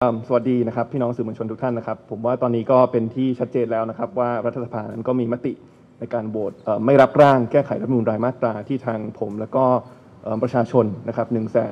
สวัสดีนะครับพี่น้องสื่อมวลชนทุกท่านนะครับผมว่าตอนนี้ก็เป็นที่ชัดเจนแล้วนะครับว่ารัฐสภานั้นก็มีมติในการโหวตไม่รับร่างแก้ไขรัฐธรรมนูญรายมาตราที่ทางผมและก็ประชาชนนะครับ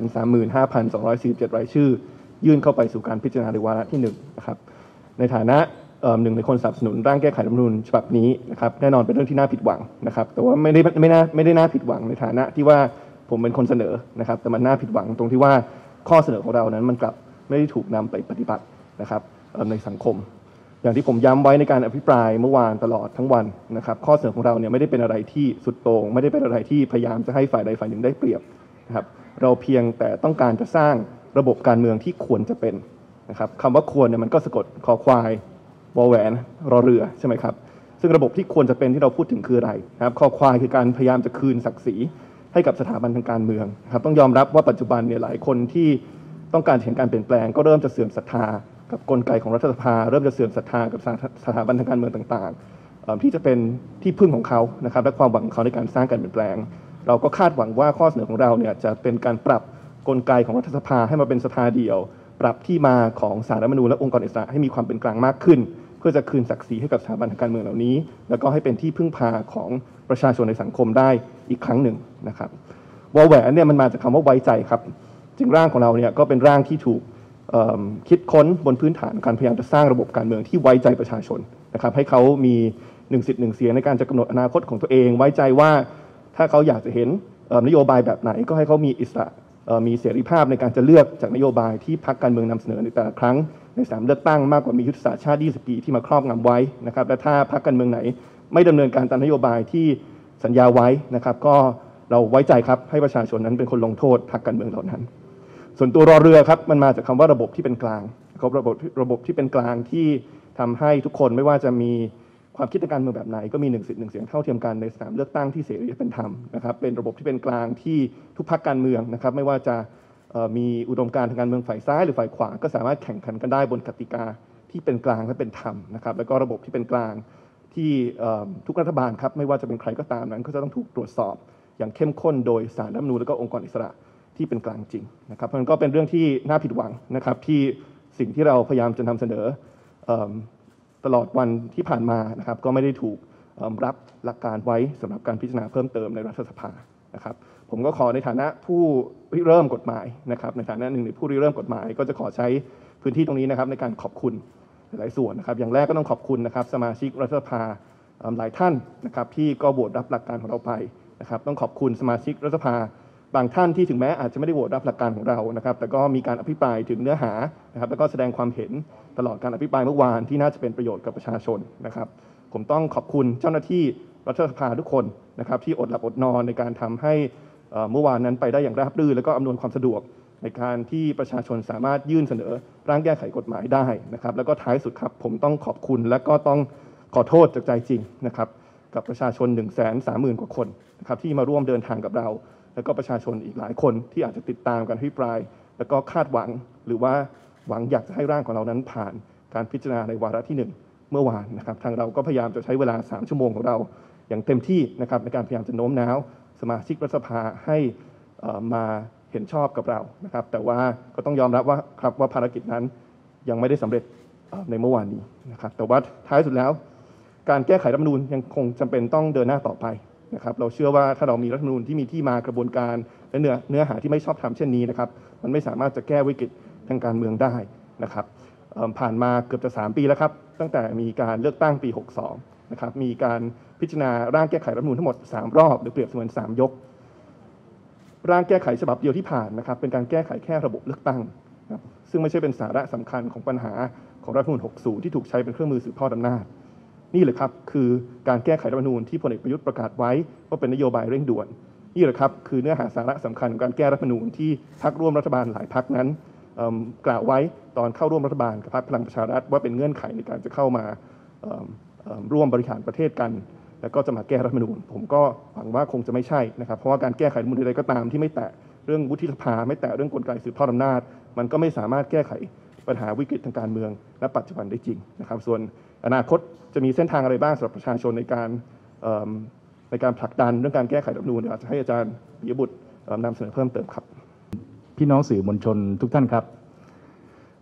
135,247 รายชื่อยื่นเข้าไปสู่การพิจารณาในวาระที่1นะครับในฐานะหนึ่งในคนสนับสนุนร่างแก้ไขรัฐธรรมนูญฉบับนี้นะครับแน่นอนเป็นเรื่องที่น่าผิดหวังนะครับแต่ว่าไม่ได้น่าผิดหวังในฐานะที่ว่าผมเป็นคนเสนอนะครับแต่มันน่าผิดหวังตรงที่ว่าข้อเสนอของเรานั้นมันกลับไม่ได้ถูกนำไปปฏิบัตินะครับในสังคมอย่างที่ผมย้ำไว้ในการอภิปรายเมื่อวานตลอดทั้งวันนะครับข้อเสนอของเราเนี่ยไม่ได้เป็นอะไรที่สุดโต่งไม่ได้เป็นอะไรที่พยายามจะให้ฝ่ายใดฝ่ายหนึ่งได้เปรียบนะครับเราเพียงแต่ต้องการจะสร้างระบบการเมืองที่ควรจะเป็นนะครับคำว่าควรเนี่ยมันก็สะกดคอควายวอแหวนรอเรือใช่ไหมครับซึ่งระบบที่ควรจะเป็นที่เราพูดถึงคืออะไรนะครับคอควายคือการพยายามจะคืนศักดิ์ศรีให้กับสถาบันทางการเมืองครับต้องยอมรับว่าปัจจุบันเนี่ยหลายคนที่ต้องการเห็นการเปลี่ยนแปลงก็เริ่มจะเสื่อมศรัทธากับกลไกของรัฐสภาเริ่มจะเสื่อมศรัทธากับสถาบันทางการเมืองต่างๆที่จะเป็นที่พึ่งของเขานะครับและความหวังของเขาในการสร้างการเปลี่ยนแปลงเราก็คาดหวังว่าข้อเสนอของเราเนี่ยจะเป็นการปรับกลไกของรัฐสภาให้มาเป็นสภาเดียวปรับที่มาของศาลรัฐธรรมนูญและองค์กรอิสระให้มีความเป็นกลางมากขึ้นเพื่อจะคืนศักดิ์ศรีให้กับสถาบันทางการเมืองเหล่านี้แล้วก็ให้เป็นที่พึ่งพาของประชาชนในสังคมได้อีกครั้งหนึ่งนะครับวอแหวนเนี่ยมันมาจากคำว่าไว้ใจครับจึงร่างของเราเนี่ยก็เป็นร่างที่ถูกคิดค้นบนพื้นฐานการพยายามจะสร้างระบบการเมืองที่ไว้ใจประชาชนนะครับให้เขามี1 สิทธิ์ 1 เสียงในการจะกำหนดอนาคตของตัวเองไว้ใจว่าถ้าเขาอยากจะเห็นนโยบายแบบไหนก็ให้เขามีอิสระมีเสรีภาพในการจะเลือกจากนโยบายที่พรรคการเมืองนำเสนอในแต่ละครั้งใน3เลือกตั้งมากกว่ามียุทธศาสตร์ชาติ20 ปีที่มาครอบงำไว้นะครับและถ้าพรรคการเมืองไหนไม่ดำเนินการตามนโยบายที่สัญญาไว้นะครับก็เราไว้ใจครับให้ประชาชนนั้นเป็นคนลงโทษพรรคการเมืองเหล่านั้นส่วนตัวรอเรือครับมันมาจากคำว่าระบบที่เป็นกลางครับระบบที่เป็นกลางที่ทำให้ทุกคนไม่ว่าจะมีความคิดทางการเมืองแบบไหนก็มี1 สิทธิ์ 1 เสียงเท่าเทียมกันในสนามเลือกตั้งที่เสรีและเป็นธรรมนะครับเป็นระบบที่เป็นกลางที่ทุกพรรคการเมืองนะครับไม่ว่าจะมีอุดมการณ์ทางการเมืองฝ่ายซ้ายหรือฝ่ายขวาก็สามารถแข่งขันกันได้บนกติกาที่เป็นกลางและเป็นธรรมนะครับแล้วก็ระบบที่เป็นกลางที่ทุกรัฐบาลครับไม่ว่าจะเป็นใครก็ตามนั้นก็จะต้องถูกตรวจสอบอย่างเข้มข้นโดยศาลรัฐธรรมนูญและก็องค์กรอิสระที่เป็นกลางจริงนะครับมันก็เป็นเรื่องที่น่าผิดหวังนะครับที่สิ่งที่เราพยายามจะนำเสนอตลอดวันที่ผ่านมานะครับก็ไม่ได้ถูกรับหลักการไว้สำหรับการพิจารณาเพิ่มเติมในรัฐสภานะครับผมก็ขอในฐานะผู้ริเริ่มกฎหมายนะครับในฐานะหนึ่งในผู้ริเริ่มกฎหมายก็จะขอใช้พื้นที่ตรงนี้นะครับในการขอบคุณหลายส่วนนะครับอย่างแรกก็ต้องขอบคุณนะครับสมาชิกรัฐสภาหลายท่านนะครับที่ก็โหวตรับหลักการของเราไปนะครับต้องขอบคุณสมาชิกรัฐสภาบางท่านที่ถึงแม้อาจจะไม่ได้โหวตรับหลักการของเรานะครับแต่ก็มีการอภิปรายถึงเนื้อหานะครับแล้วก็แสดงความเห็นตลอดการอภิปรายเมื่อวานที่น่าจะเป็นประโยชน์กับประชาชนนะครับผมต้องขอบคุณเจ้าหน้าที่รัฐสภาทุกคนนะครับที่อดหลับอดนอนในการทำให้เมื่อวานนั้นไปได้อย่างราบรื่นและก็อำนวยความสะดวกในการที่ประชาชนสามารถยื่นเสนอร่างแก้ไขกฎหมายได้นะครับแล้วก็ท้ายสุดครับผมต้องขอบคุณและก็ต้องขอโทษจากใจจริงนะครับกับประชาชน130,000 กว่าคนนะครับที่มาร่วมเดินทางกับเราแล้วก็ประชาชนอีกหลายคนที่อาจจะติดตามการอภิปรายแล้วก็คาดหวังหรือว่าหวังอยากจะให้ร่างของเรานั้นผ่านการพิจารณาในวาระที่1เมื่อวานนะครับทางเราก็พยายามจะใช้เวลา3 ชั่วโมงของเราอย่างเต็มที่นะครับในการพยายามจะโน้มน้าวสมาชิกรัฐสภาให้มาเห็นชอบกับเรานะครับแต่ว่าก็ต้องยอมรับว่าครับว่าภารกิจนั้นยังไม่ได้สำเร็จในเมื่อวานนี้นะครับแต่ว่าท้ายสุดแล้วการแก้ไขรัฐธรรมนูญยังคงจำเป็นต้องเดินหน้าต่อไปนะครับเราเชื่อว่าถ้าเรามีรัฐธรรมนูญที่มีที่มากระบวนการและเนื้อหาที่ไม่ชอบธรรมเช่นนี้นะครับมันไม่สามารถจะแก้วิกฤตทางการเมืองได้นะครับผ่านมาเกือบจะ3 ปีแล้วครับตั้งแต่มีการเลือกตั้งปี62นะครับมีการพิจารณาร่างแก้ไขรัฐธรรมนูญทั้งหมด3 รอบหรือเปรียบเสมือน3 ยกร่างแก้ไขฉบับเดียวที่ผ่านนะครับเป็นการแก้ไขแค่ระบบเลือกตั้งนะซึ่งไม่ใช่เป็นสาระสำคัญของปัญหาของรัฐธรรมนูญ60ที่ถูกใช้เป็นเครื่องมือสืบทอดอำนาจนี่แหละครับคือการแก้ไขรัฐธรรมนูญที่พลเอกประยุทธ์ประกาศไว้ว่าเป็นนโยบายเร่งด่วนนี่แหละครับคือเนื้อหาสาระสำคัญของการแก้รัฐธรรมนูญที่พรรคร่วมรัฐบาลหลายพรรคนั้นกล่าวไว้ตอนเข้าร่วมรัฐบาลกับพรรคพลังประชารัฐว่าเป็นเงื่อนไขในการจะเข้ามาร่วมบริหารประเทศกันแล้วก็จะมาแก้รัฐธรรมนูญผมก็หวังว่าคงจะไม่ใช่นะครับเพราะว่าการแก้ไขรัฐธรรมนูญใดก็ตามที่ไม่แตะเรื่องวุฒิสภาไม่แตะเรื่องกลไกสืบทอดอำนาจมันก็ไม่สามารถแก้ไขปัญหาวิกฤตทางการเมืองและปัจจุบันได้จริงนะครับส่วนอนาคตจะมีเส้นทางอะไรบ้างสำหรับประชาชนในการผลักดันเรื่องการแก้ไขรัฐธรรมนูญอาจจะให้อาจารย์ปิยบุตรนำเสนอเพิ่มเติมครับพี่น้องสื่อมวลชนทุกท่านครับ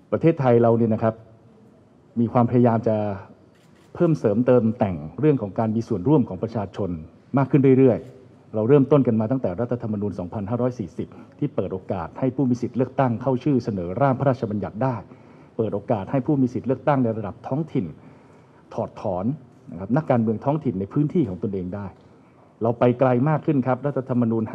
ประเทศไทยเราเนี่ยนะครับมีความพยายามจะเพิ่มเสริมเติมแต่งเรื่องของการมีส่วนร่วมของประชาชนมากขึ้นเรื่อยๆเราเริ่มต้นกันมาตั้งแต่รัฐธรรมนูญ 2540 ที่เปิดโอกาสให้ผู้มีสิทธิเลือกตั้งเข้าชื่อเสนอร่างพระราชบัญญัติได้เปิดโอกาสให้ผู้มีสิทธิเลือกตั้งในระดับท้องถิ่นถอดถอนนะครับนักการเมืองท้องถิ่นในพื้นที่ของตนเองได้เราไปไกลมากขึ้นครับรัฐธรรมนูญ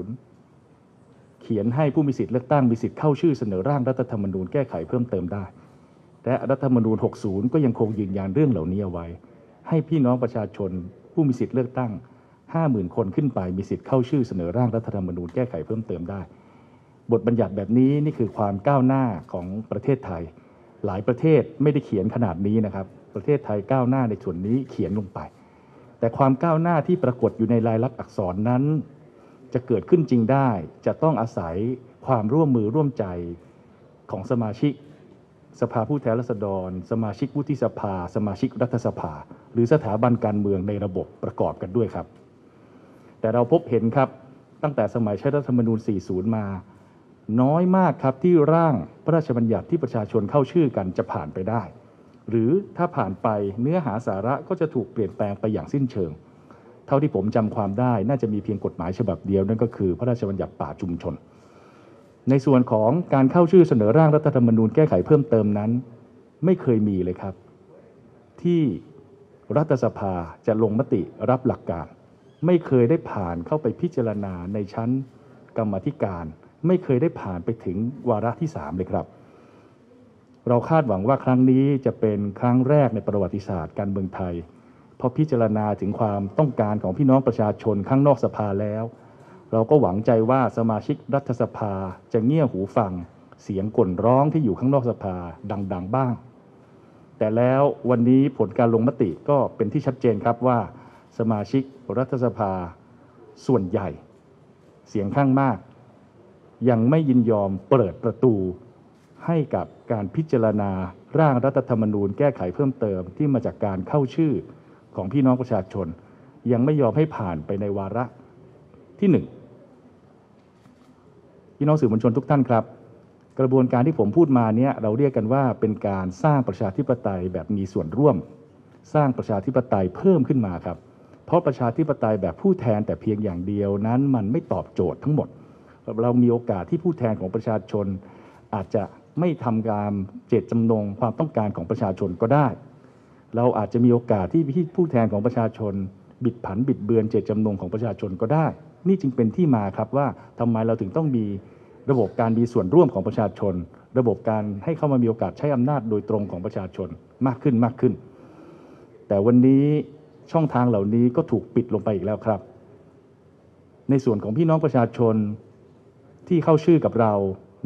50 เขียนให้ผู้มีสิทธิเลือกตั้งมีสิทธิ์เข้าชื่อเสนอร่างรัฐธรรมนูญแก้ไขเพิ่มเติมได้และรัฐธรรมนูญ 60 ก็ยังคงยืนยันเรื่องเหล่านี้เอาไว้ให้พี่น้องประชาชนผู้มีสิทธิเลือกตั้ง 50,000 คนขึ้นไปมีสิทธิ์เข้าชื่อเสนอร่างรัฐธรรมนูญแก้ไขเพิ่มเติมได้บทบัญญัติแบบนี้นี่คือความก้าวหน้าของประเทศไทยหลายประเทศไม่ได้เขียนขนาดนี้นะครับประเทศไทยก้าวหน้าในส่วนนี้เขียนลงไปแต่ความก้าวหน้าที่ปรากฏอยู่ในลายลักษณ์อักษรนั้นจะเกิดขึ้นจริงได้จะต้องอาศัยความร่วมมือร่วมใจของสมาชิกสภาผู้แทนราษฎรสมาชิกวุฒิสภาสมาชิกรัฐสภาหรือสถาบันการเมืองในระบบประกอบกันด้วยครับแต่เราพบเห็นครับตั้งแต่สมัยใช้รัฐธรรมนูญ 40 มาน้อยมากครับที่ร่างพระราชบัญญัติที่ประชาชนเข้าชื่อกันจะผ่านไปได้หรือถ้าผ่านไปเนื้อหาสาระก็จะถูกเปลี่ยนแปลงไปอย่างสิ้นเชิงเท่าที่ผมจำความได้น่าจะมีเพียงกฎหมายฉบับเดียวนั่นก็คือพระราชบัญญัติป่าชุมชนในส่วนของการเข้าชื่อเสนอร่างรัฐธรรมนูญแก้ไขเพิ่มเติมนั้นไม่เคยมีเลยครับที่รัฐสภาจะลงมติรับหลักการไม่เคยได้ผ่านเข้าไปพิจารณาในชั้นกรรมาธิการไม่เคยได้ผ่านไปถึงวาระที่ 3เลยครับเราคาดหวังว่าครั้งนี้จะเป็นครั้งแรกในประวัติศาสตร์การเมืองไทยพอพิจารณาถึงความต้องการของพี่น้องประชาชนข้างนอกสภาแล้วเราก็หวังใจว่าสมาชิกรัฐสภาจะเงี่ยหูฟังเสียงก่นร้องที่อยู่ข้างนอกสภาดังๆบ้างแต่แล้ววันนี้ผลการลงมติก็เป็นที่ชัดเจนครับว่าสมาชิกรัฐสภาส่วนใหญ่เสียงข้างมากยังไม่ยินยอมเปิดประตูให้กับการพิจารณาร่างรัฐธรรมนูญแก้ไขเพิ่มเติมที่มาจากการเข้าชื่อของพี่น้องประชาชนยังไม่ยอมให้ผ่านไปในวาระที่ 1พี่น้องสื่อมวลชนทุกท่านครับกระบวนการที่ผมพูดมาเนี่ยเราเรียกกันว่าเป็นการสร้างประชาธิปไตยแบบมีส่วนร่วมสร้างประชาธิปไตยเพิ่มขึ้นมาครับเพราะประชาธิปไตยแบบผู้แทนแต่เพียงอย่างเดียวนั้นมันไม่ตอบโจทย์ทั้งหมดเรามีโอกาสที่ผู้แทนของประชาชนอาจจะไม่ทำการเจตจำนงความต้องการของประชาชนก็ได้เราอาจจะมีโอกาสที่ผู้แทนของประชาชนบิดผันบิดเบือนเจตจำนงของประชาชนก็ได้นี่จึงเป็นที่มาครับว่าทำไมเราถึงต้องมีระบบการมีส่วนร่วมของประชาชนระบบการให้เข้ามามีโอกาสใช้อำนาจโดยตรงของประชาชนมากขึ้นแต่วันนี้ช่องทางเหล่านี้ก็ถูกปิดลงไปอีกแล้วครับในส่วนของพี่น้องประชาชนที่เข้าชื่อกับเรา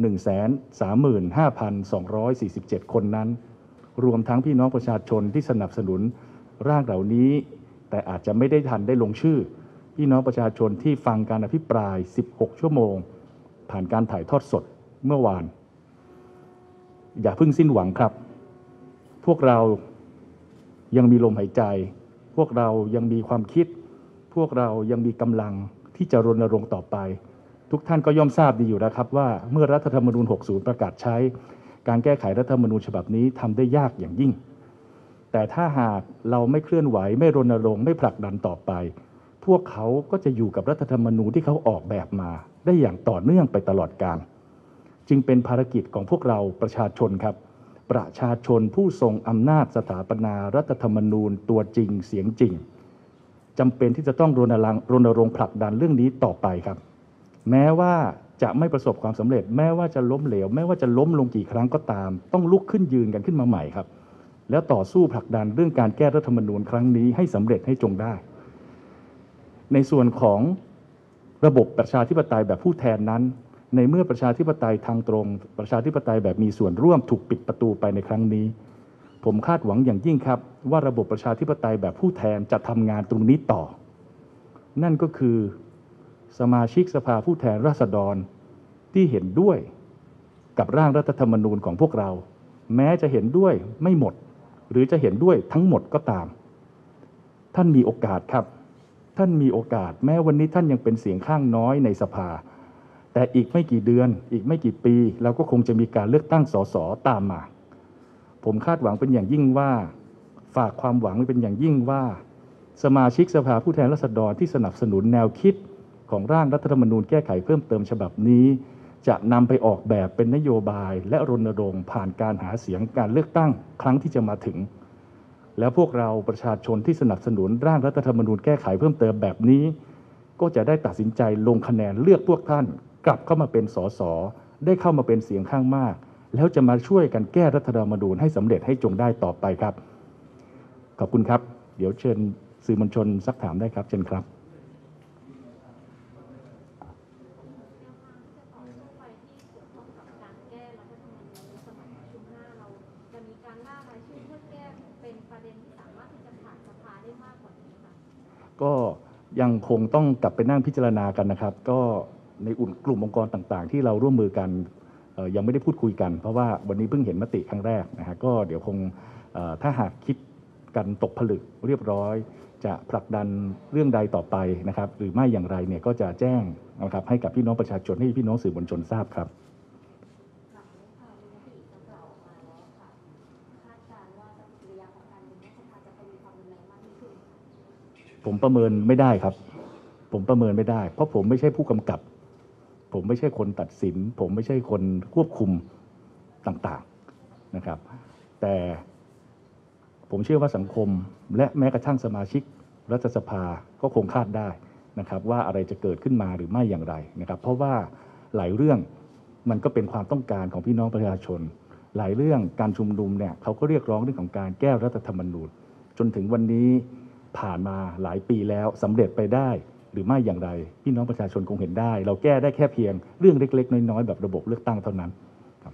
135,247 คนนั้นรวมทั้งพี่น้องประชาชนที่สนับสนุนร่างเหล่านี้แต่อาจจะไม่ได้ทันได้ลงชื่อพี่น้องประชาชนที่ฟังการอภิปราย 16 ชั่วโมงผ่านการถ่ายทอดสดเมื่อวานอย่าเพิ่งสิ้นหวังครับพวกเรายังมีลมหายใจพวกเรายังมีความคิดพวกเรายังมีกำลังที่จะรณรงค์ต่อไปทุกท่านก็ย่อมทราบดีอยู่แล้วครับว่าเมื่อรัฐธรรมนูญ 60 ประกาศใช้การแก้ไขรัฐธรรมนูญฉบับนี้ทำได้ยากอย่างยิ่งแต่ถ้าหากเราไม่เคลื่อนไหวไม่รณรงค์ไม่ผลักดันต่อไปพวกเขาก็จะอยู่กับรัฐธรรมนูญที่เขาออกแบบมาได้อย่างต่อเนื่องไปตลอดกาลจึงเป็นภารกิจของพวกเราประชาชนครับประชาชนผู้ทรงอำนาจสถาปนารัฐธรรมนูญตัวจริงเสียงจริงจำเป็นที่จะต้องรณรงค์ผลักดันเรื่องนี้ต่อไปครับแม้ว่าจะไม่ประสบความสำเร็จแม้ว่าจะล้มเหลวแม้ว่าจะล้มลงกี่ครั้งก็ตามต้องลุกขึ้นยืนกันขึ้นมาใหม่ครับแล้วต่อสู้ผลักดันเรื่องการแก้รัฐธรรมนูญครั้งนี้ให้สำเร็จให้จงได้ในส่วนของระบบประชาธิปไตยแบบผู้แทนนั้นในเมื่อประชาธิปไตยทางตรงประชาธิปไตยแบบมีส่วนร่วมถูกปิดประตูไปในครั้งนี้ผมคาดหวังอย่างยิ่งครับว่าระบบประชาธิปไตยแบบผู้แทนจะทำงานตรงนี้ต่อนั่นก็คือสมาชิกสภาผู้แทนราษฎรที่เห็นด้วยกับร่างรัฐธรรมนูญของพวกเราแม้จะเห็นด้วยไม่หมดหรือจะเห็นด้วยทั้งหมดก็ตามท่านมีโอกาสครับท่านมีโอกาสแม้วันนี้ท่านยังเป็นเสียงข้างน้อยในสภาแแต่อีกไม่กี่เดือนอีกไม่กี่ปีเราก็คงจะมีการเลือกตั้งสสตามมาผมคาดหวังเป็นอย่างยิ่งว่าฝากความหวังไว้เป็นอย่างยิ่งว่าสมาชิกสภาผู้แทนราษฎรที่สนับสนุนแนวคิดของร่างรัฐธรรมนูญแก้ไขเพิ่มเติมฉบับนี้จะนำไปออกแบบเป็นนโยบายและรณรงค์ผ่านการหาเสียงการเลือกตั้งครั้งที่จะมาถึงแล้วพวกเราประชาชนที่สนับสนุนร่างรัฐธรรมนูญแก้ไขเพิ่มเติมแบบนี้ก็จะได้ตัดสินใจลงคะแนนเลือกพวกท่านกลับเข้ามาเป็นสสได้เข้ามาเป็นเสียงข้างมากแล้วจะมาช่วยกันแก้รัฐธรรมนูญให้สำเร็จให้จงได้ต่อไปครับขอบคุณครับเดี๋ยวเชิญสื่อมวลชนซักถามได้ครับเชิญครับก็ยังคงต้องกลับไปนั่งพิจารณากันนะครับก็ในกลุ่มองค์กรต่างๆที่เราร่วมมือกันยังไม่ได้พูดคุยกันเพราะว่าวันนี้เพิ่งเห็นมติครั้งแรกนะฮะก็เดี๋ยวคงถ้าหากคิดกันตกผลึกเรียบร้อยจะผลักดันเรื่องใดต่อไปนะครับหรือไม่อย่างไรเนี่ยก็จะแจ้งนะครับให้กับพี่น้องประชาชนให้พี่น้องสื่อมวลชนทราบครับผมประเมินไม่ได้ครับผมประเมินไม่ได้เพราะผมไม่ใช่ผู้กำกับผมไม่ใช่คนตัดสินผมไม่ใช่คนควบคุมต่างๆนะครับแต่ผมเชื่อว่าสังคมและแม้กระทั่งสมาชิกรัฐสภาก็คงคาดได้นะครับว่าอะไรจะเกิดขึ้นมาหรือไม่อย่างไรนะครับเพราะว่าหลายเรื่องมันก็เป็นความต้องการของพี่น้องประชาชนหลายเรื่องการชุมนุมเนี่ยเขาก็เรียกร้องเรื่องของการแก้รัฐธรรมนูญจนถึงวันนี้ผ่านมาหลายปีแล้วสำเร็จไปได้หรือไม่อย่างไรพี่น้องประชาชนคงเห็นได้เราแก้ได้แค่เพียงเรื่องเล็กๆน้อยๆแบบระบบเลือกตั้งเท่านั้นครับ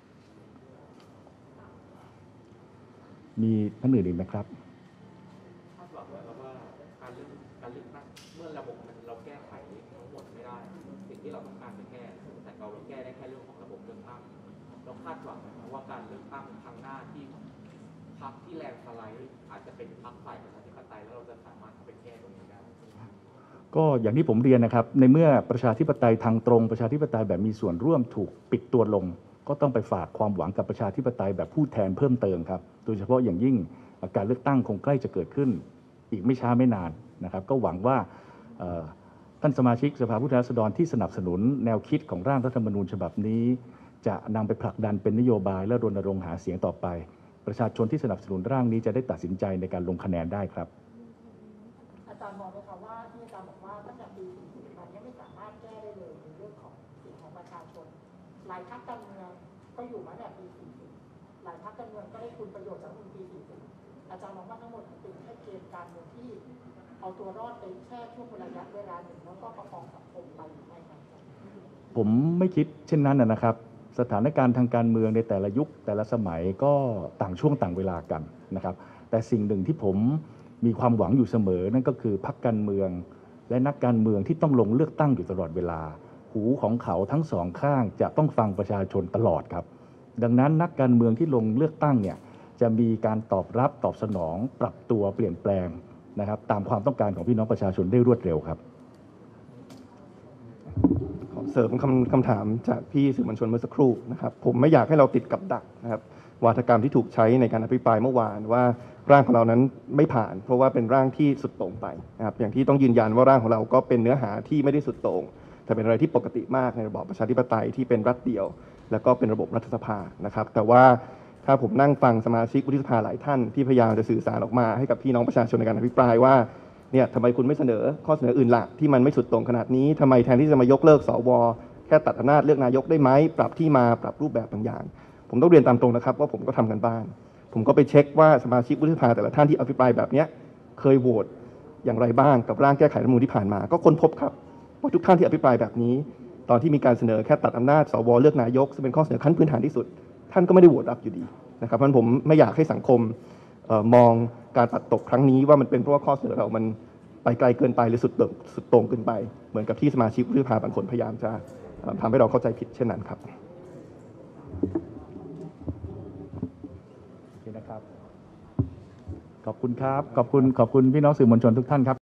มีท่านอื่นอีกไหมครับคาดหวังไว้แล้วว่าการเลือกตั้งเมื่อระบบเราแก้ไขทั้งหมดไม่ได้สิ่งที่เราต้องการจะแก้แต่เราแก้ได้แค่เรื่องของระบบเลือกตั้งเราคาดหวังว่าการเลือกตั้งครั้งหน้าที่พรรคที่แลนด์สไลด์อาจจะเป็นพรรคฝ่ายประชาธิปไตยแล้วเราจะสามารถเข้าไปแก้ตรงนี้ได้ก็อย่างที่ผมเรียนนะครับในเมื่อประชาธิปไตยทางตรงประชาธิปไตยแบบมีส่วนร่วมถูกปิดตัวลงก็ต้องไปฝากความหวังกับประชาธิปไตยแบบผู้แทนเพิ่มเติมครับโดยเฉพาะอย่างยิ่งการเลือกตั้งคงใกล้จะเกิดขึ้นอีกไม่ช้าไม่นานนะครับก็หวังว่าท่านสมาชิกสภาผู้แทนราษฎรที่สนับสนุนแนวคิดของร่างรัฐธรรมนูญฉบับนี้จะนำไปผลักดันเป็นนโยบายและรณรงค์หาเสียงต่อไปประชาชนที่สนับสนุนร่างนี้จะได้ตัดสินใจในการลงคะแนนได้ครับอาจารย์มองไหมคะว่าที่อาจารย์บอกว่าตั้งแต่ปี40มันไม่สามารถแก้ได้เลยในเรื่องของเสียงของประชาชนหลายพรรคการเมืองก็อยู่มาแต่ปี40หลายพรรคการเมืองก็ได้คุณประโยชน์จากรัฐธรรมนูญปี40อาจารย์มองว่าทั้งหมดเป็นแค่เกมการเมืองที่เอาตัวรอดไปแค่ช่วงระยะเวลาหนึ่งแล้วก็ประคองสังคมไปหรือไม่ครับผมไม่คิดเช่นนั้นนะครับสถานการณ์ทางการเมืองในแต่ละยุคแต่ละสมัยก็ต่างช่วงต่างเวลากันนะครับแต่สิ่งหนึ่งที่ผมมีความหวังอยู่เสมอนั่นก็คือพรรคการเมืองและนักการเมืองที่ต้องลงเลือกตั้งอยู่ตลอดเวลาหูของเขาทั้งสองข้างจะต้องฟังประชาชนตลอดครับดังนั้นนักการเมืองที่ลงเลือกตั้งเนี่ยจะมีการตอบรับตอบสนองปรับตัวเปลี่ยนแปลงนะครับตามความต้องการของพี่น้องประชาชนได้รวดเร็วครับขอเสริมคำถามจากพี่สื่อมวลชนเมื่อสักครู่นะครับผมไม่อยากให้เราติดกับดักนะครับวาทกรรมที่ถูกใช้ในการอภิปรายเมื่อวานว่าร่างของเรานั้นไม่ผ่านเพราะว่าเป็นร่างที่สุดโต่งไปนะครับอย่างที่ต้องยืนยันว่าร่างของเราก็เป็นเนื้อหาที่ไม่ได้สุดโต่งแต่เป็นอะไรที่ปกติมากในระบอบประชาธิปไตยที่เป็นรัฐเดียวแล้วก็เป็นระบบรัฐสภานะครับแต่ว่าถ้าผมนั่งฟังสมาชิกวุฒิสภาหลายท่านที่พยายามจะสื่อสารออกมาให้กับพี่น้องประชาชนในการอภิปรายว่าเนี่ยทำไมคุณไม่เสนอข้อเสนออื่นล่ะที่มันไม่สุดโต่งขนาดนี้ทำไมแทนที่จะมายกเลิกสวแค่ตัดอำนาจเลือกนายกได้ไหมปรับที่มาปรับรูปแบบบางอย่างผมต้องเรียนตามตรงนะครับว่าผมก็ทำกันบ้านผมก็ไปเช็คว่าสมาชิกวุฒิสภาแต่ละท่านที่อภิปรายแบบนี้เคยโหวตอย่างไรบ้างกับร่างแก้ไขรัฐธรรมนูญที่ผ่านมาก็ค้นพบครับว่าทุกท่านที่อภิปรายแบบนี้ตอนที่มีการเสนอแค่ตัดอำนาจสวเลือกนายกซึ่งเป็นข้อเสนอขั้นพื้นฐานที่สุดท่านก็ไม่ได้โหวตรับอยู่ดีนะครับเพราะฉะนั้นผมไม่อยากให้สังคมมองการตัดตกครั้งนี้ว่ามันเป็นเพราะว่าข้อเสนอเรามันไปไกลเกินไปหรือสุดโต่งเกินไปเหมือนกับที่สมาชิกวุฒิสภาบางคนพยายามจะทำให้เราเข้าใจผิดเช่นนั้นครับขอบคุณครับขอบคุณพี่น้องสื่อมวลชนทุกท่านครับ